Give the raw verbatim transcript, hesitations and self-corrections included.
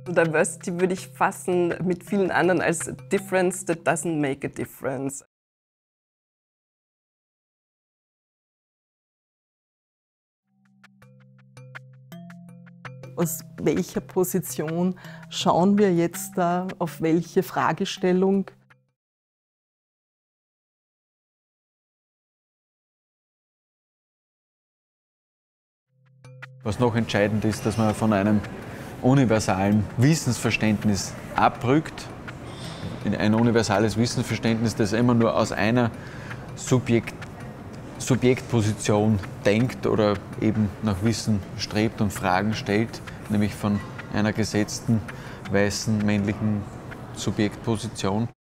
Diversity würde ich fassen mit vielen anderen als Difference that doesn't make a difference. Aus welcher Position schauen wir jetzt da auf welche Fragestellung? Was noch entscheidend ist, dass man von einem universalen Wissensverständnis abrückt. Ein universales Wissensverständnis, das immer nur aus einer Subjekt, Subjektposition denkt oder eben nach Wissen strebt und Fragen stellt, nämlich von einer gesetzten, weißen, männlichen Subjektposition.